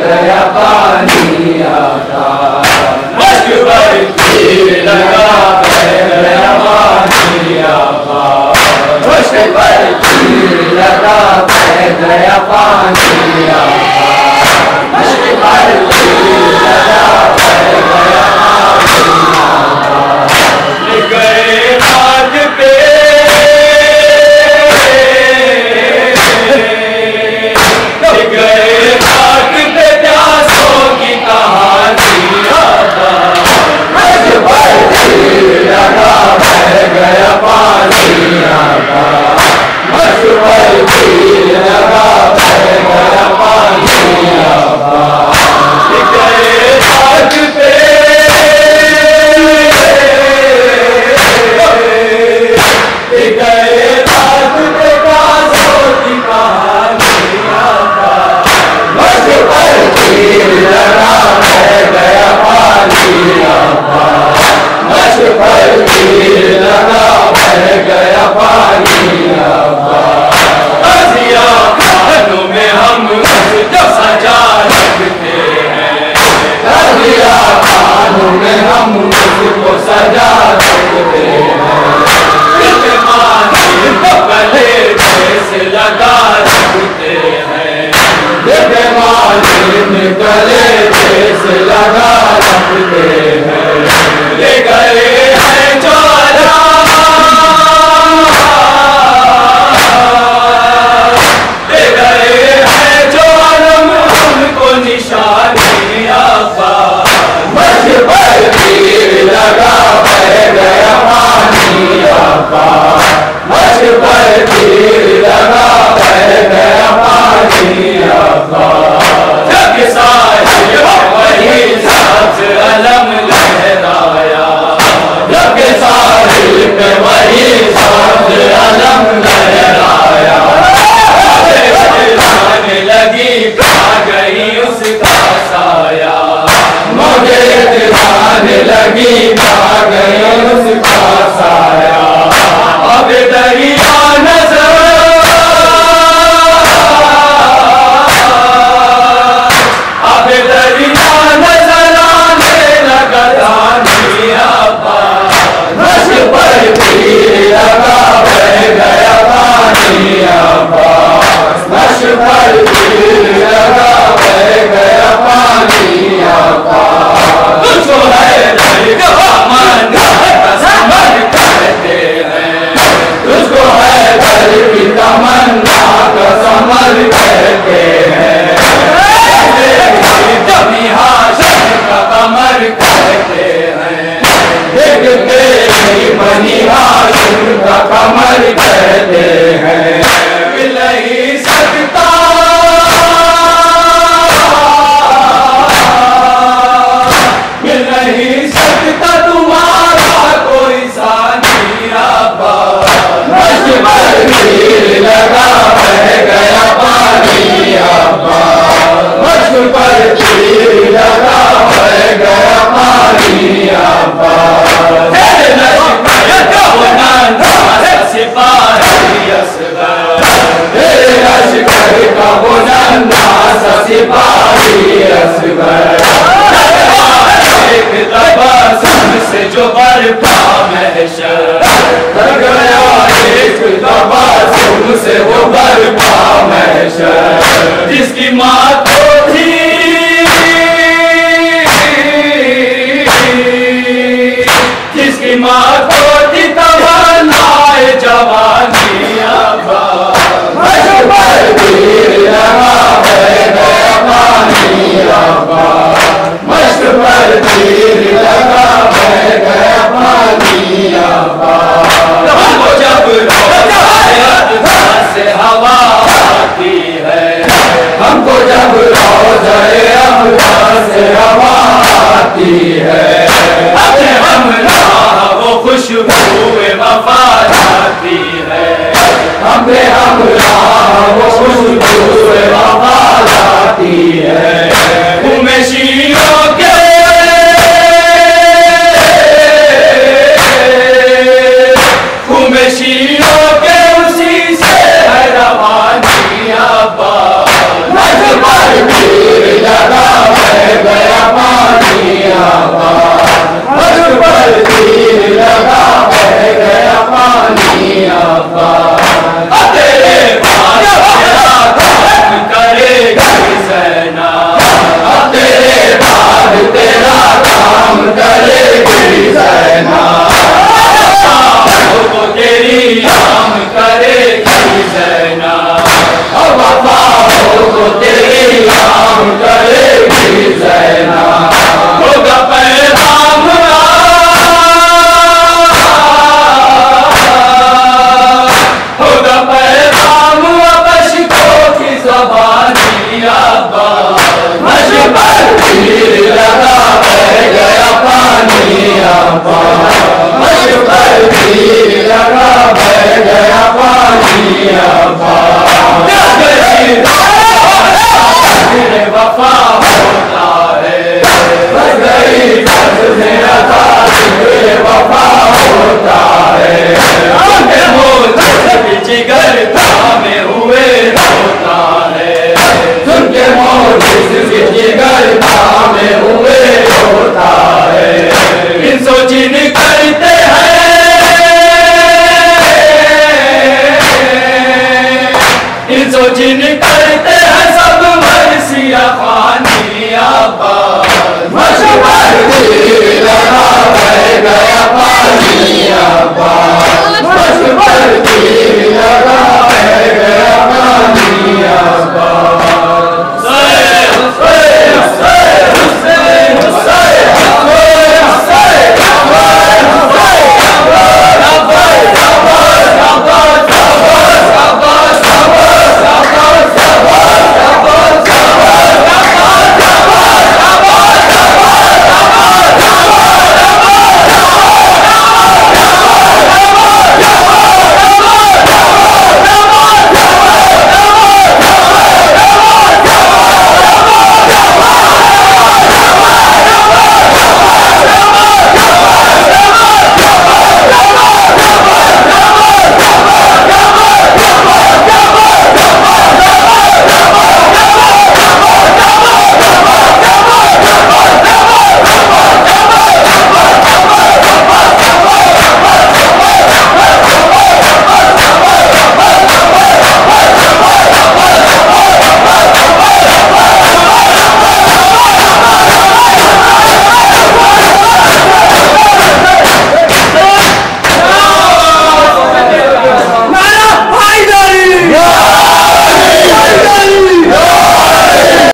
गया पानी आता, मश्क पर तीर लगा बह गया पानी आता, मश्क पर तीर लगा बह गया पानी आता, मश्क पर तीर लगा बह गया पानी आता। लिख गए बाग पे गया पानी आता, मश्क पर तीर लगा बह गया पानी आता। लिख गए बाग पे लिख गए बाग पे कासों की कहानी आता, मश्क पर तीर लगा बह गया पानी आता, मश्क पर तीर लगा बह गया पानी आता। रज़िया खानों में हम जो सजा रखते हैं, रज़िया खानों में हम उसको सजा रखते हैं, तो गले से लगा रखते हैं, गले से लगा रखते हैं। ले गए हैं ज्वाला, ले गए हैं ज्वालम हमको निशानी आपा, मश्क पर तीर लगा बह गया पानी आपा, मश्क पर तीर लगा बह गया पानी आपा। जग साहिब वही साथ अलम लहराया, जग साहिब वही साथ अलम लहराया, आने लगी आ गई उसका साया, मुझे दिखाने लगी आ गई उसका साया। अब दरिया नजर, अब दरिया नजर आने लगा पानी आपा, मश्क पर तीर लगा बह गया पानी आपा, मश्क पर तीर लगा बह गया पानी आपा। तुझको है तमन्ना समर कहते हैं, तुझको है दर की तमन्ना का समर कहते हैं, जमी हाशिम का कमर कहते हैं, देखते ही बनी हाशिम का कमर कहते हैं। मिल नहीं सकता मिल नहीं सकता तुम्हारा कोई साथी आपा, मश्क पर तीर लगा बह गया पानी आपा, मश्क पर तीर लगा बह गया पानी आपा। तेरे लश्कर का वो नन्हा सा सिपाही असगर, तेरे लश्कर का वो नन्हा सा सिपाही असगर, एक तबस्सुम से जो बरपा महशर, गया एक तबस्सुम से वो बरपा महशर। जिसकी माँ तो थी, जिसकी माँ तो थी तमन्नाए जवानी आपा, मश्क पर तीर लगा बह गया पानी आपा, मश्क पर तीर लगा बह गया पानी आपा। हमको जब रोज़ा से हवा आती है, हमको जब रोज़ा से हवा आती है, अपने हमराह वो खुशबू वफा जाती है, अपने हमराह वो खुशबू वफा जाती है।